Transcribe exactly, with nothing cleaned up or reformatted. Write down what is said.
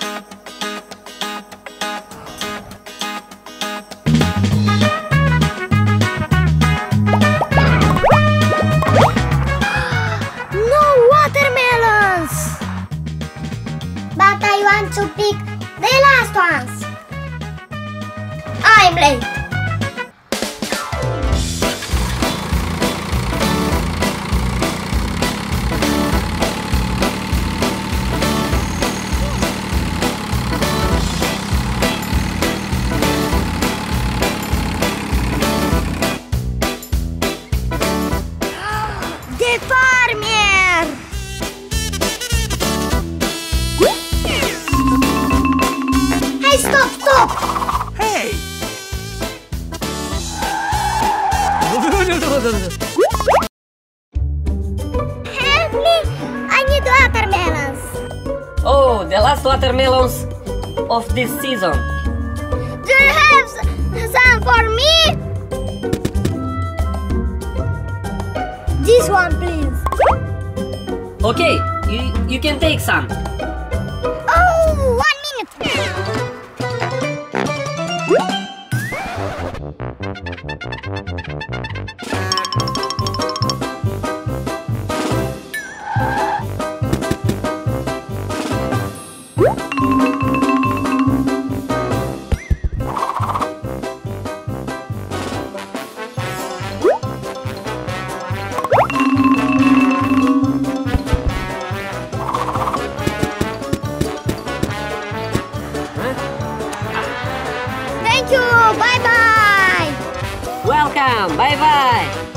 No watermelons! But I want to pick the last ones. I'm late. The farmer! Hey, stop, stop! Hey! Help me! I need watermelons! Oh, the last watermelons of this season. Do you have s- some for me? This one, please. Okay, you, you can take some. Oh, one minute. Thank you. Bye bye. Welcome, bye bye.